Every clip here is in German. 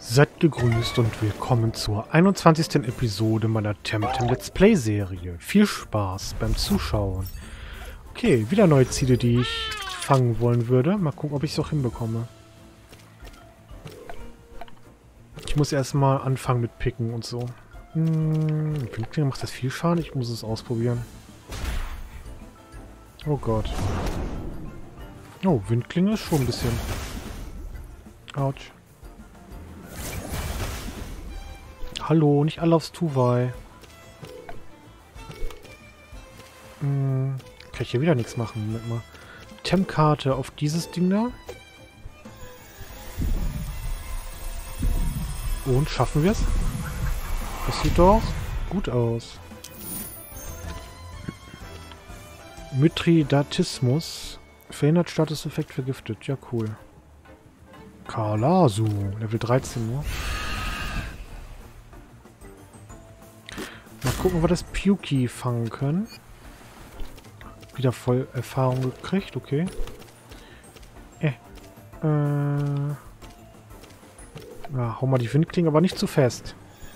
Seid gegrüßt und willkommen zur 21. Episode meiner Temtem Let's Play Serie. Viel Spaß beim Zuschauen. Okay, wieder neue Ziele, die ich fangen wollen würde. Mal gucken, ob ich es auch hinbekomme. Ich muss erstmal anfangen mit Picken und so. Windklinge, macht das viel Schaden? Ich muss es ausprobieren. Oh Gott. Oh, Windklinge ist schon ein bisschen... Autsch. Hallo, nicht alle aufs Tuwai. Kann ich hier wieder nichts machen. Moment mal. Temp-Karte auf dieses Ding da. Und schaffen wir es? Das sieht doch gut aus. Mithridatismus. Verhindert Statuseffekt vergiftet. Ja, cool. Kalasu. Level 13 nur. Mal gucken, ob wir das Puki fangen können. Wieder voll Erfahrung gekriegt, okay. Ja, hau mal die Windklinge, aber nicht zu fest.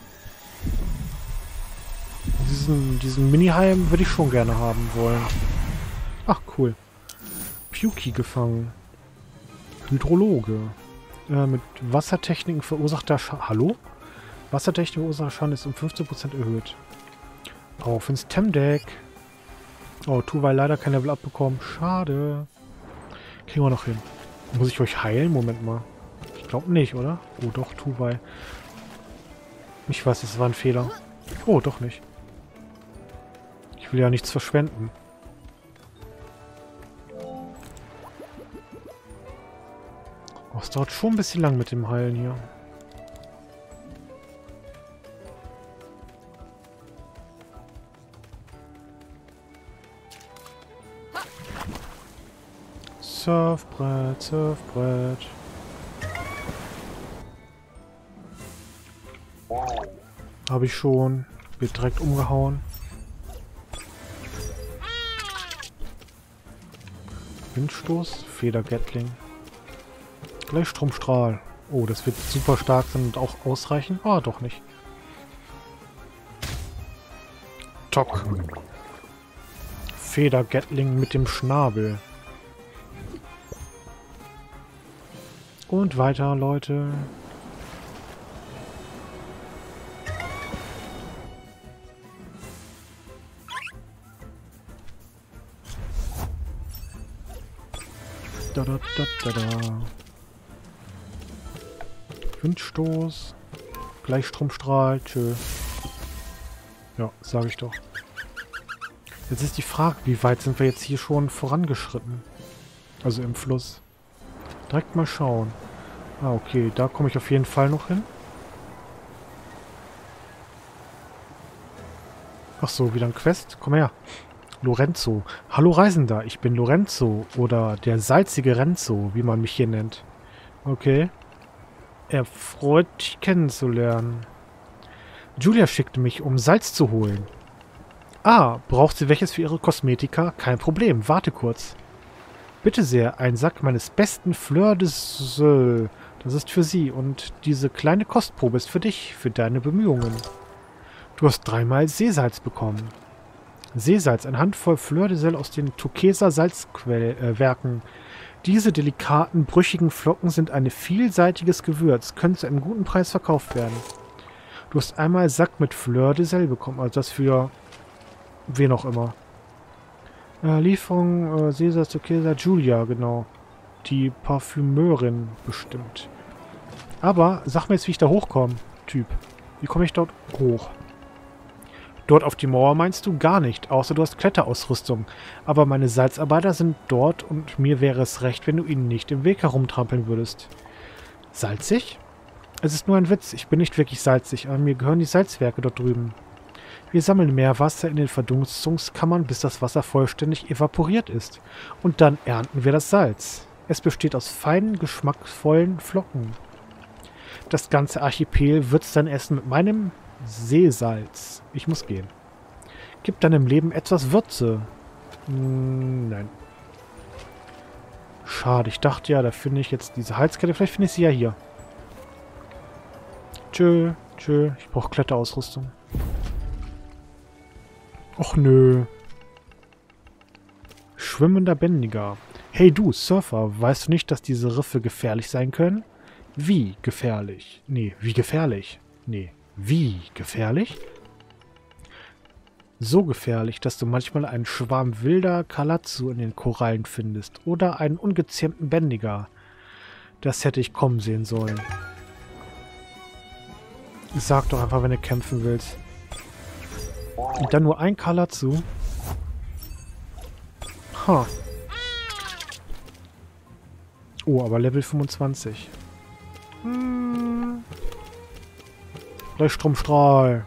Diesen Mini-Heim würde ich schon gerne haben wollen. Ach, cool. Puki gefangen. Hydrologe. Mit Wassertechniken verursachter Schaden. Hallo? Wassertechnik verursachter Schaden ist um 15% erhöht. Auf ins Temdeck. Oh, Tuwai leider kein Level abbekommen. Schade. Kriegen wir noch hin. Muss ich euch heilen? Moment mal. Ich glaube nicht, oder? Oh, doch, Tuwai. Ich weiß, es war ein Fehler. Oh, doch nicht. Ich will ja nichts verschwenden. Oh, es dauert schon ein bisschen lang mit dem Heilen hier. Surfbrett, Surfbrett. Habe ich schon. Wird direkt umgehauen. Windstoß, Feder-Gatling. Gleichstromstrahl. Oh, das wird super stark sein und auch ausreichen. Ah, doch nicht. Tok. Feder-Gatling mit dem Schnabel. Und weiter, Leute. Da, da, da, da, da. Windstoß. Gleichstromstrahl. Tschö. Ja, sage ich doch. Jetzt ist die Frage, wie weit sind wir jetzt hier schon vorangeschritten? Also im Fluss. Direkt mal schauen. Ah, okay. Da komme ich auf jeden Fall noch hin. Ach so, wieder ein Quest. Komm her. Lorenzo. Hallo Reisender, ich bin Lorenzo. Oder der salzige Renzo, wie man mich hier nennt. Okay. Erfreut, dich kennenzulernen. Julia schickte mich, um Salz zu holen. Ah, braucht sie welches für ihre Kosmetika? Kein Problem, warte kurz. Bitte sehr, ein Sack meines besten Fleur de Sel. Das ist für Sie. Und diese kleine Kostprobe ist für dich, für deine Bemühungen. Du hast 3-mal Seesalz bekommen. Seesalz, eine Handvoll Fleur de Sel aus den Turkeser Salzwerken. Diese delikaten, brüchigen Flocken sind ein vielseitiges Gewürz, können zu einem guten Preis verkauft werden. Du hast einmal Sack mit Fleur de Sel bekommen, also das für wen auch immer. Lieferung Seesalz, Turkeser, Julia, genau. Die Parfümeurin bestimmt. Aber sag mir jetzt, wie ich da hochkomme, Typ. Wie komme ich dort hoch? Dort auf die Mauer meinst du? Gar nicht, außer du hast Kletterausrüstung. Aber meine Salzarbeiter sind dort und mir wäre es recht, wenn du ihnen nicht im Weg herumtrampeln würdest. Salzig? Es ist nur ein Witz, ich bin nicht wirklich salzig, aber mir gehören die Salzwerke dort drüben. Wir sammeln Meerwasser in den Verdunstungskammern, bis das Wasser vollständig evaporiert ist. Und dann ernten wir das Salz. Es besteht aus feinen, geschmackvollen Flocken. Das ganze Archipel würzt sein Essen mit meinem Seesalz. Ich muss gehen. Gib deinem Leben etwas Würze. Nein. Schade, ich dachte ja, da finde ich jetzt diese Halskette. Vielleicht finde ich sie ja hier. Tschö, tschö. Ich brauche Kletterausrüstung. Och nö. Schwimmender Bändiger. Hey du, Surfer, weißt du nicht, dass diese Riffe gefährlich sein können? Wie gefährlich? Nee, wie gefährlich? Nee, wie gefährlich? So gefährlich, dass du manchmal einen Schwarm wilder Kalatsu in den Korallen findest oder einen ungezähmten Bändiger. Das hätte ich kommen sehen sollen. Sag doch einfach, wenn du kämpfen willst. Und dann nur ein Kalatsu. Ha. Oh, aber Level 25. Leuchtstromstrahl.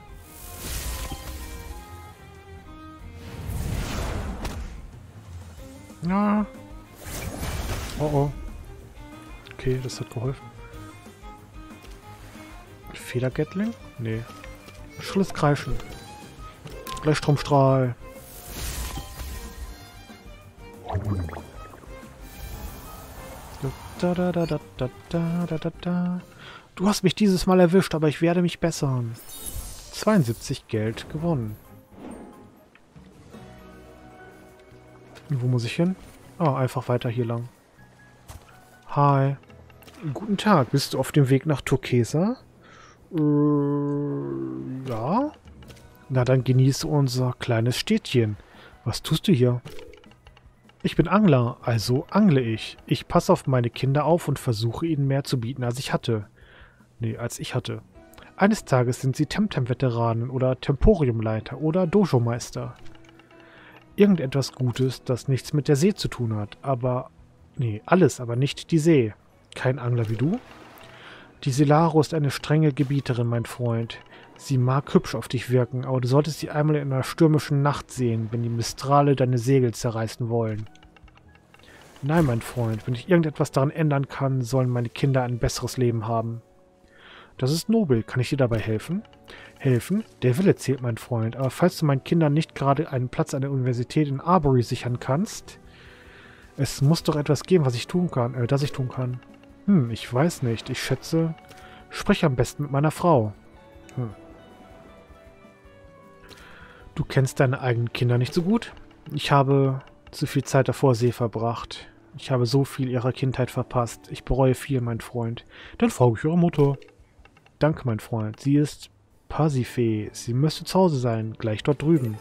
Ja. Oh oh. Okay, das hat geholfen. Federgatling? Nee. Schrilles Kreischen. Leuchtstromstrahl. Da, da, da, da, da, da, da, da. Du hast mich dieses Mal erwischt, aber ich werde mich bessern. 72 Geld gewonnen. Wo muss ich hin? Ah, einfach weiter hier lang. Hi. Guten Tag. Bist du auf dem Weg nach Turkesa? Ja. Na, dann genieße unser kleines Städtchen. Was tust du hier? Ich bin Angler, also angle ich. Ich passe auf meine Kinder auf und versuche ihnen mehr zu bieten, als ich hatte. Nee, als ich hatte. Eines Tages sind sie Temtem-Veteranen oder Temporiumleiter oder Dojo-Meister. Irgendetwas Gutes, das nichts mit der See zu tun hat, aber... Nee, alles, aber nicht die See. Kein Angler wie du? Die Selaro ist eine strenge Gebieterin, mein Freund. Sie mag hübsch auf dich wirken, aber du solltest sie einmal in einer stürmischen Nacht sehen, wenn die Mistrale deine Segel zerreißen wollen. Nein, mein Freund, wenn ich irgendetwas daran ändern kann, sollen meine Kinder ein besseres Leben haben. Das ist nobel. Kann ich dir dabei helfen? Helfen? Der Wille zählt, mein Freund. Aber falls du meinen Kindern nicht gerade einen Platz an der Universität in Arbery sichern kannst... Es muss doch etwas geben, was ich tun kann, das ich tun kann. Ich weiß nicht. Ich schätze... Sprich am besten mit meiner Frau. Du kennst deine eigenen Kinder nicht so gut? Ich habe zu viel Zeit auf See verbracht. Ich habe so viel ihrer Kindheit verpasst. Ich bereue viel, mein Freund. Dann frage ich ihre Mutter. Danke, mein Freund. Sie ist Pasiphae. Sie müsste zu Hause sein. Gleich dort drüben.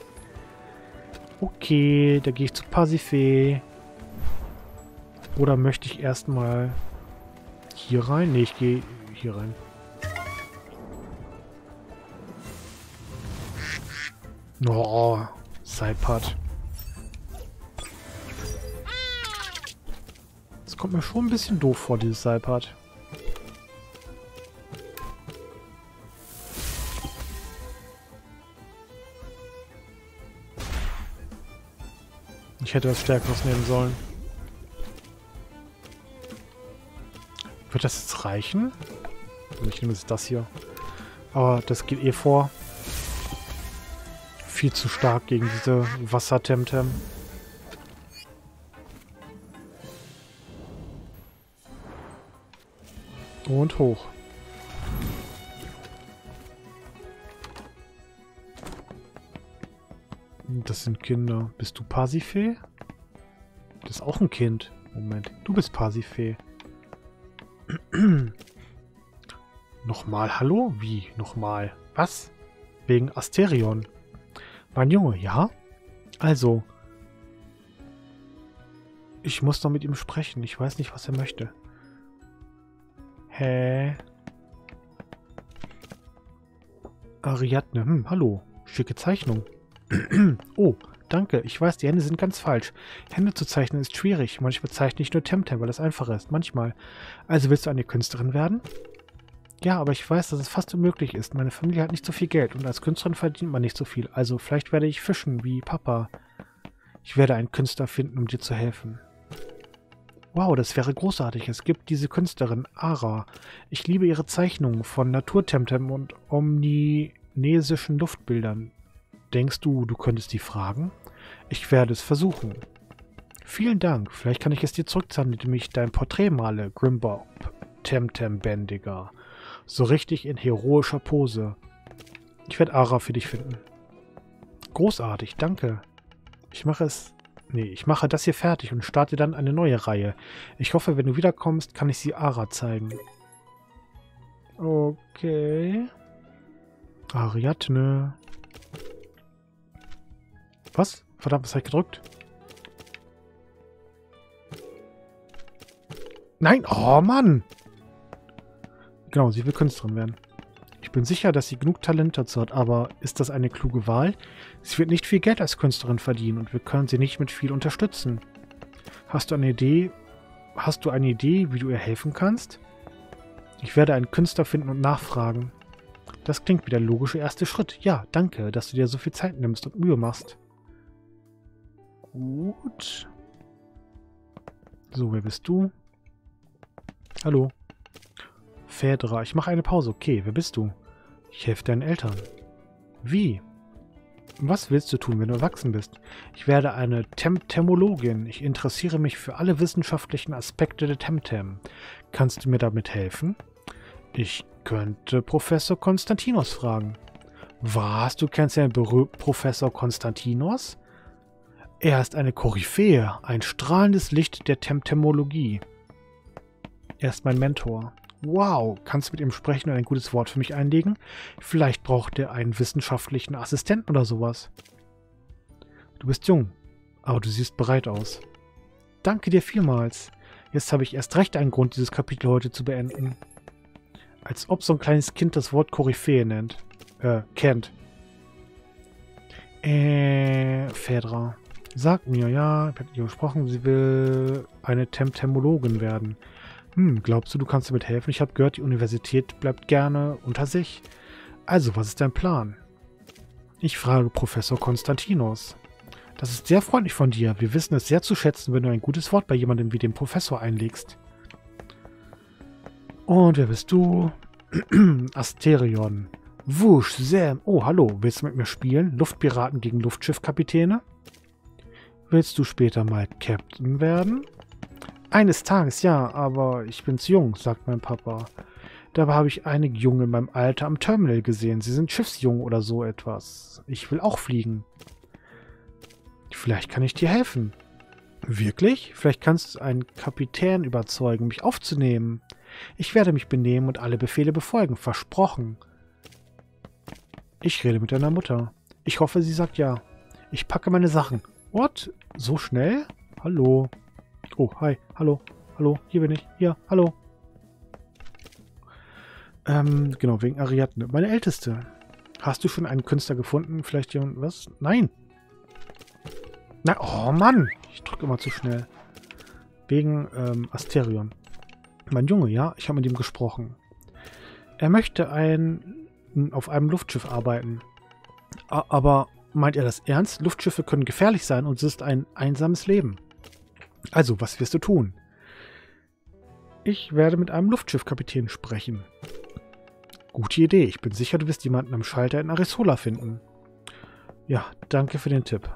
Okay, da gehe ich zu Pasiphae. Oder möchte ich erstmal hier rein? Ne, ich gehe hier rein. Oh, Sidepad. Das kommt mir schon ein bisschen doof vor, dieses Sidepad. Ich hätte was Stärkeres nehmen sollen. Wird das jetzt reichen? Ich nehme jetzt das hier. Aber das geht eh vor. Viel zu stark gegen diese Wasser-Temtem. Und hoch. Das sind Kinder. Bist du Pasiphae? Das ist auch ein Kind. Moment. Du bist Pasiphae. Nochmal hallo? Wie? Nochmal? Was? Wegen Asterion. Mein Junge, ja? Also. Ich muss doch mit ihm sprechen. Ich weiß nicht, was er möchte. Hä? Ariadne. Hallo. Schicke Zeichnung. Oh, danke. Ich weiß, die Hände sind ganz falsch. Hände zu zeichnen ist schwierig. Manchmal zeichne ich nur Temtem, weil es einfacher ist. Manchmal. Also willst du eine Künstlerin werden? Ja, aber ich weiß, dass es fast unmöglich ist. Meine Familie hat nicht so viel Geld und als Künstlerin verdient man nicht so viel. Also vielleicht werde ich fischen, wie Papa. Ich werde einen Künstler finden, um dir zu helfen. Wow, das wäre großartig. Es gibt diese Künstlerin, Ara. Ich liebe ihre Zeichnungen von Naturtemtem und omninesischen Luftbildern. Denkst du, du könntest die fragen? Ich werde es versuchen. Vielen Dank. Vielleicht kann ich es dir zurückzahlen, indem ich dein Porträt male, Grimbob Temtem Bändiger. So richtig in heroischer Pose. Ich werde Ara für dich finden. Großartig, danke. Ich mache das hier fertig und starte dann eine neue Reihe. Ich hoffe, wenn du wiederkommst, kann ich sie Ara zeigen. Okay. Ariadne. Was? Verdammt, was habe ich gedrückt? Nein! Oh, Mann! Genau, sie will Künstlerin werden. Ich bin sicher, dass sie genug Talent dazu hat, aber ist das eine kluge Wahl? Sie wird nicht viel Geld als Künstlerin verdienen und wir können sie nicht mit viel unterstützen. Hast du eine Idee, wie du ihr helfen kannst? Ich werde einen Künstler finden und nachfragen. Das klingt wie der logische erste Schritt. Ja, danke, dass du dir so viel Zeit nimmst und Mühe machst. Gut. So, wer bist du? Hallo. Phaedra, ich mache eine Pause. Okay, wer bist du? Ich helfe deinen Eltern. Wie? Was willst du tun, wenn du erwachsen bist? Ich werde eine Temtemologin. Ich interessiere mich für alle wissenschaftlichen Aspekte der Temtem. Kannst du mir damit helfen? Ich könnte Professor Konstantinos fragen. Was? Du kennst den Professor Konstantinos? Er ist eine Koryphäe, ein strahlendes Licht der Temtemologie. Er ist mein Mentor. Wow, kannst du mit ihm sprechen und ein gutes Wort für mich einlegen? Vielleicht braucht er einen wissenschaftlichen Assistenten oder sowas. Du bist jung, aber du siehst bereit aus. Danke dir vielmals. Jetzt habe ich erst recht einen Grund, dieses Kapitel heute zu beenden. Als ob so ein kleines Kind das Wort Koryphäe kennt. Phaedra. Sagt mir, ja, ich habe mit ihr gesprochen, sie will eine Temtemologin werden. Glaubst du kannst damit helfen? Ich habe gehört, die Universität bleibt gerne unter sich. Also, was ist dein Plan? Ich frage Professor Konstantinos. Das ist sehr freundlich von dir. Wir wissen es sehr zu schätzen, wenn du ein gutes Wort bei jemandem wie dem Professor einlegst. Und wer bist du? Asterion. Wusch, Sam. Oh, hallo. Willst du mit mir spielen? Luftpiraten gegen Luftschiffkapitäne? Willst du später mal Captain werden? Eines Tages, ja, aber ich bin zu jung, sagt mein Papa. Dabei habe ich einige Jungen in meinem Alter am Terminal gesehen. Sie sind Schiffsjungen oder so etwas. Ich will auch fliegen. Vielleicht kann ich dir helfen. Wirklich? Vielleicht kannst du einen Kapitän überzeugen, mich aufzunehmen. Ich werde mich benehmen und alle Befehle befolgen. Versprochen. Ich rede mit deiner Mutter. Ich hoffe, sie sagt ja. Ich packe meine Sachen. What? So schnell? Hallo. Oh, hi. Hallo. Hallo. Hier bin ich. Hier. Hallo. Genau, wegen Ariadne. Meine Älteste. Hast du schon einen Künstler gefunden? Vielleicht jemand... Was? Nein. Nein. Oh, Mann. Ich drücke immer zu schnell. Wegen Asterion. Mein Junge, ja. Ich habe mit ihm gesprochen. Er möchte auf einem Luftschiff arbeiten. Aber meint er das ernst? Luftschiffe können gefährlich sein und es ist ein einsames Leben. Also, was wirst du tun? Ich werde mit einem Luftschiffkapitän sprechen. Gute Idee. Ich bin sicher, du wirst jemanden am Schalter in Arisola finden. Ja, danke für den Tipp.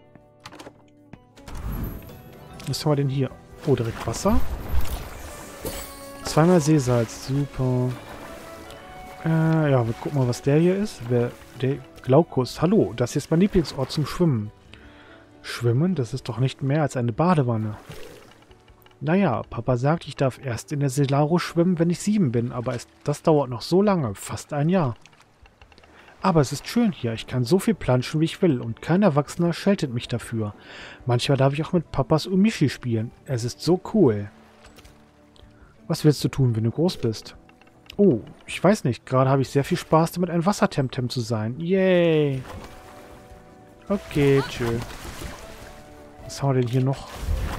Was haben wir denn hier? Oh, direkt Wasser. 2-mal Seesalz. Super. Ja, wir gucken mal, was der hier ist. Der Glaukus. Hallo, das hier ist mein Lieblingsort zum Schwimmen. Schwimmen? Das ist doch nicht mehr als eine Badewanne. Naja, Papa sagt, ich darf erst in der Selaro schwimmen, wenn ich 7 bin, aber das dauert noch so lange, fast ein Jahr. Aber es ist schön hier, ich kann so viel planschen, wie ich will, und kein Erwachsener scheltet mich dafür. Manchmal darf ich auch mit Papas Umishi spielen. Es ist so cool. Was willst du tun, wenn du groß bist? Oh, ich weiß nicht, gerade habe ich sehr viel Spaß damit, ein Wassertemtem zu sein. Yay! Okay, tschö. Was haben wir denn hier noch?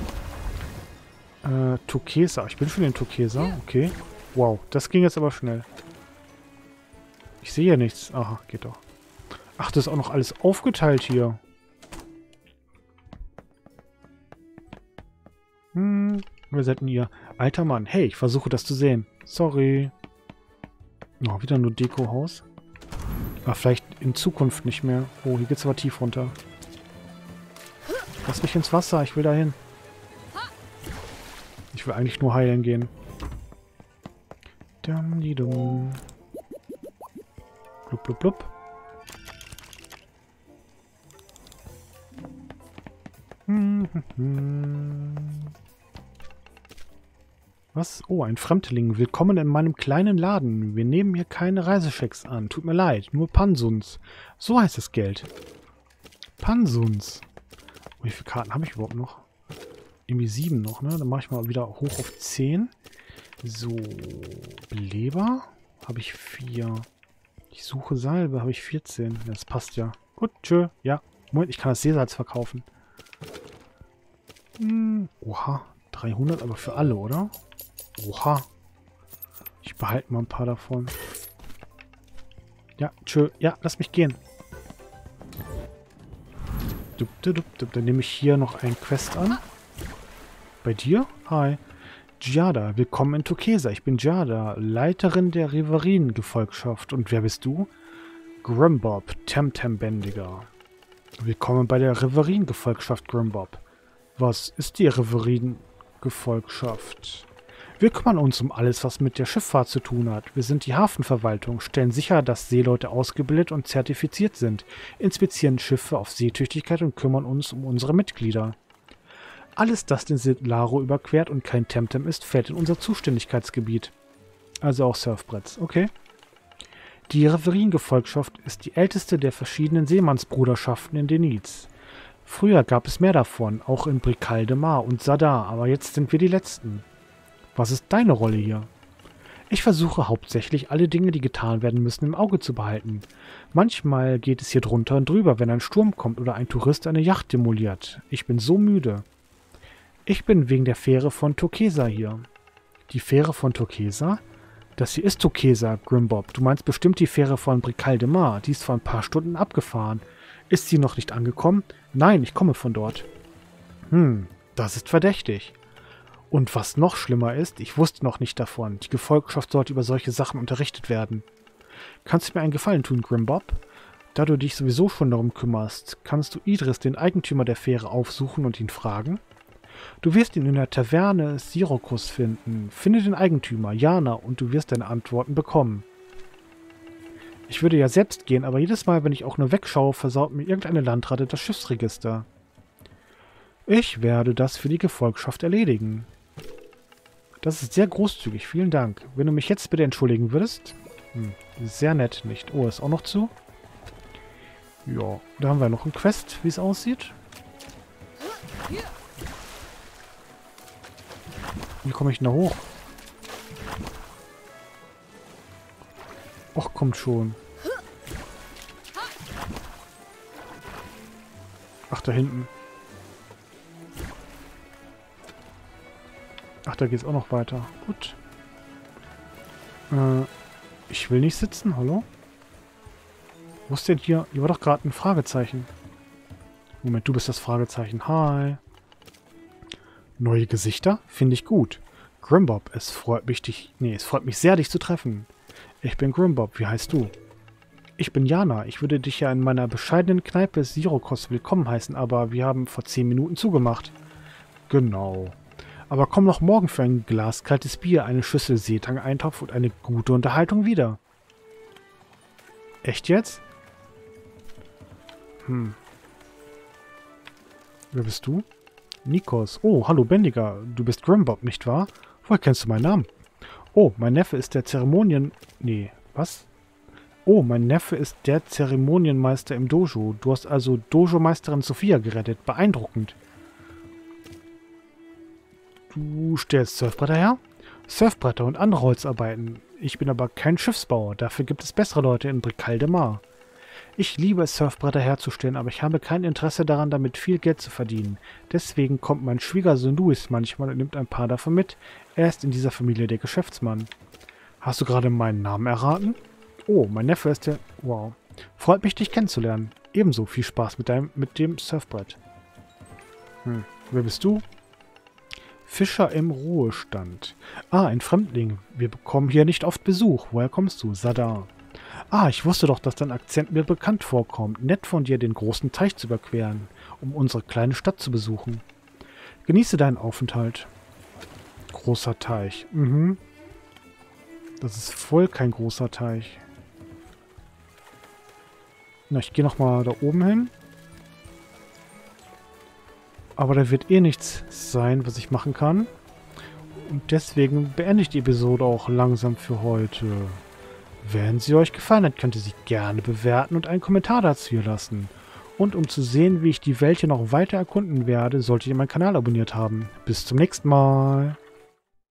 Turkesa. Ich bin schon in Turkesa. Okay. Wow, das ging jetzt aber schnell. Ich sehe ja nichts. Aha, geht doch. Ach, das ist auch noch alles aufgeteilt hier. Wer seid denn ihr? Alter Mann. Hey, ich versuche das zu sehen. Sorry. Oh, wieder nur Deko-Haus. Aber vielleicht in Zukunft nicht mehr. Oh, hier geht's aber tief runter. Lass mich ins Wasser. Ich will da hin. Ich will eigentlich nur heilen gehen. Dam-di-dum. Blub, blub, blub. Was? Oh, ein Fremdling. Willkommen in meinem kleinen Laden. Wir nehmen hier keine Reisechecks an. Tut mir leid, nur Pansuns. So heißt das Geld. Pansuns. Wie viele Karten habe ich überhaupt noch? Irgendwie 7 noch, ne? Dann mache ich mal wieder hoch auf 10. So, Beleber habe ich 4. Ich suche Salbe, habe ich 14. Das passt ja. Gut, tschö. Ja, Moment, ich kann das Seesalz verkaufen. Oha, 300, aber für alle, oder? Oha. Ich behalte mal ein paar davon. Ja, tschö. Ja, lass mich gehen. Dann nehme ich hier noch ein Quest an. Bei dir? Hi. Giada, willkommen in Turkesa. Ich bin Giada, Leiterin der Reverin-Gefolgschaft. Und wer bist du? Grimbob, Temtem-Bändiger. Willkommen bei der Reverin-Gefolgschaft, Grimbob. Was ist die Reverin-Gefolgschaft? Wir kümmern uns um alles, was mit der Schifffahrt zu tun hat. Wir sind die Hafenverwaltung, stellen sicher, dass Seeleute ausgebildet und zertifiziert sind, inspizieren Schiffe auf Seetüchtigkeit und kümmern uns um unsere Mitglieder. Alles, das den Laro überquert und kein Temtem ist, fällt in unser Zuständigkeitsgebiet. Also auch Surfbretts, okay. Die Reverin-Gefolgschaft ist die älteste der verschiedenen Seemannsbruderschaften in Deniz. Früher gab es mehr davon, auch in Bricale de Mar und Sadar, aber jetzt sind wir die Letzten. Was ist deine Rolle hier? Ich versuche hauptsächlich, alle Dinge, die getan werden müssen, im Auge zu behalten. Manchmal geht es hier drunter und drüber, wenn ein Sturm kommt oder ein Tourist eine Yacht demoliert. Ich bin so müde. Ich bin wegen der Fähre von Turkesa hier. Die Fähre von Turkesa? Das hier ist Turkesa, Grimbob. Du meinst bestimmt die Fähre von Bricale de Mar. Die ist vor ein paar Stunden abgefahren. Ist sie noch nicht angekommen? Nein, ich komme von dort. Das ist verdächtig. Und was noch schlimmer ist, ich wusste noch nicht davon. Die Gefolgschaft sollte über solche Sachen unterrichtet werden. Kannst du mir einen Gefallen tun, Grimbob? Da du dich sowieso schon darum kümmerst, kannst du Idris, den Eigentümer der Fähre, aufsuchen und ihn fragen? Du wirst ihn in der Taverne Syrokus finden. Finde den Eigentümer, Jana, und du wirst deine Antworten bekommen. Ich würde ja selbst gehen, aber jedes Mal, wenn ich auch nur wegschaue, versaut mir irgendeine Landratte das Schiffsregister. Ich werde das für die Gefolgschaft erledigen. Das ist sehr großzügig, vielen Dank. Wenn du mich jetzt bitte entschuldigen würdest. Sehr nett, nicht? Oh, ist auch noch zu? Ja, da haben wir noch ein Quest, wie es aussieht. Wie komme ich denn da hoch? Och, kommt schon. Ach, da hinten. Ach, da geht es auch noch weiter. Gut. Ich will nicht sitzen. Hallo? Wo ist denn hier? Hier war doch gerade ein Fragezeichen. Moment, du bist das Fragezeichen. Hi. Neue Gesichter? Finde ich gut. Grimbob, es freut mich sehr, dich zu treffen. Ich bin Grimbob. Wie heißt du? Ich bin Jana. Ich würde dich ja in meiner bescheidenen Kneipe Sirokos willkommen heißen, aber wir haben vor 10 Minuten zugemacht. Genau. Aber komm noch morgen für ein Glas kaltes Bier, eine Schüssel Seetang-Eintopf und eine gute Unterhaltung wieder. Echt jetzt? Wer bist du? Nikos. Oh, hallo Bändiger. Du bist Grimbob, nicht wahr? Woher kennst du meinen Namen? Oh, mein Neffe ist der was? Oh, mein Neffe ist der Zeremonienmeister im Dojo. Du hast also Dojo-Meisterin Sophia gerettet. Beeindruckend. Du stellst Surfbretter her? Surfbretter und andere Holzarbeiten. Ich bin aber kein Schiffsbauer. Dafür gibt es bessere Leute in Bricale de Mar. Ich liebe es, Surfbretter herzustellen, aber ich habe kein Interesse daran, damit viel Geld zu verdienen. Deswegen kommt mein Schwiegersohn Louis manchmal und nimmt ein paar davon mit. Er ist in dieser Familie der Geschäftsmann. Hast du gerade meinen Namen erraten? Oh, mein Neffe ist der... Wow. Freut mich, dich kennenzulernen. Ebenso viel Spaß mit dem Surfbrett. Wer bist du? Fischer im Ruhestand. Ah, ein Fremdling. Wir bekommen hier nicht oft Besuch. Woher kommst du? Sadar. Ah, ich wusste doch, dass dein Akzent mir bekannt vorkommt. Nett von dir, den großen Teich zu überqueren, um unsere kleine Stadt zu besuchen. Genieße deinen Aufenthalt. Großer Teich. Das ist voll kein großer Teich. Na, ich gehe nochmal da oben hin. Aber da wird eh nichts sein, was ich machen kann. Und deswegen beende ich die Episode auch langsam für heute. Wenn sie euch gefallen hat, könnt ihr sie gerne bewerten und einen Kommentar dazu hier lassen. Und um zu sehen, wie ich die Welt hier noch weiter erkunden werde, solltet ihr meinen Kanal abonniert haben. Bis zum nächsten Mal.